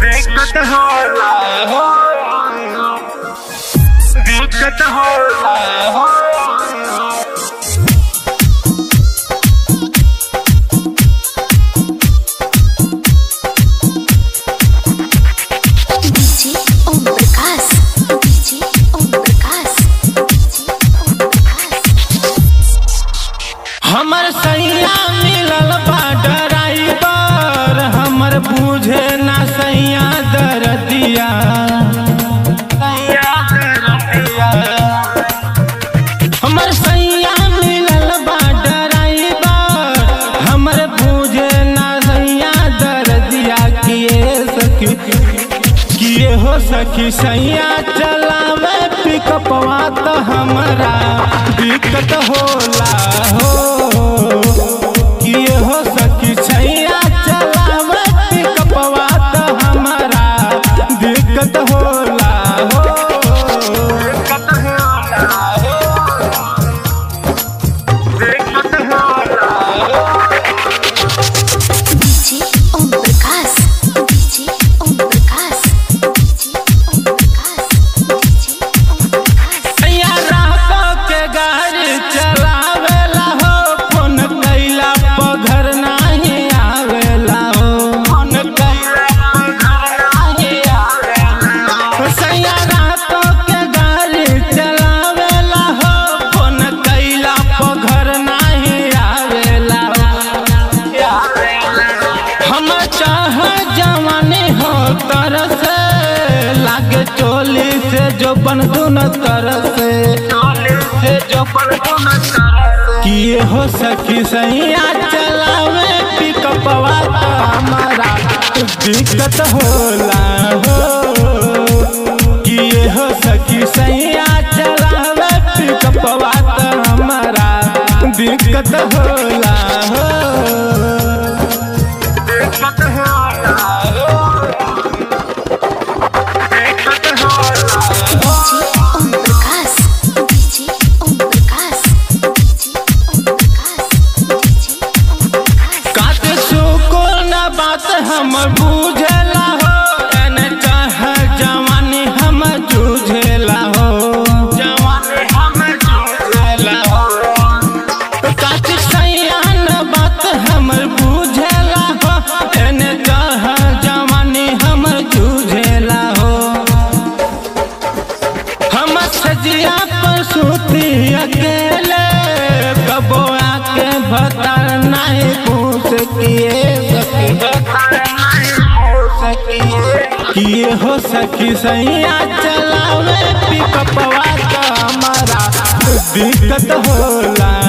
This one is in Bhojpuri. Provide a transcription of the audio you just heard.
दिक्कत होला हो, दिक्कत होला हो। हमर सैया मिलल बा ड्राइवर, हमर बुझे ना सैया दरदिया। हमर सैया मिलल बा ड्राइवर, हमर बुझे ना सैया दरदिया। किए हो सखी सैया चलावे पिकअपवा तो हमरा दिक्कत होला हो। किए हो सखी सैया चलावे पिकअपवा तो हमरा दिक्कत होला हो, दिक्कत होला हो, दिक्कत होला हो। DJ Om Prakash, DJ Om Prakash, DJ Om Prakash, DJ Om Prakash. सैया रात के गाड़ी चलावेला हो, फोन कैला पर घर नहीं आवेला हो, फोन कैला पर घर नहीं आवेला। सैया रात के गाड़ी चलावेला हो, फोन कैला पर घर नहीं आवेला। हम चाह जवानी हो तरस, लागे चोली से जो बन दुन तरस, किए हो सखी सैया चलावे पिकअपवा तो हमारा दिक्कत होला हो। किए हो सखी सैया चलावे पिकअपवा तो हमारा दिक्कत होला हो, दिक्कत होला हो, दिक्कत होला हो। DJ Om Prakash, DJ Om Prakash, DJ Om Prakash, DJ Om Prakash. काते सुकून बात हम बुझेला हो, एने चाह जवानी हम जूझेला हो, जवानी हम जूझेला हो। काते सैयान बात हम बुझेला हो, एने चाह जवानी हम जूझेला हो। हम सजिया पर सूती अकेले, कबो आके भतर नहीं पूछ किए हो सखी सैया चलावे पिकअपवा तो हमारा दिक्कत होला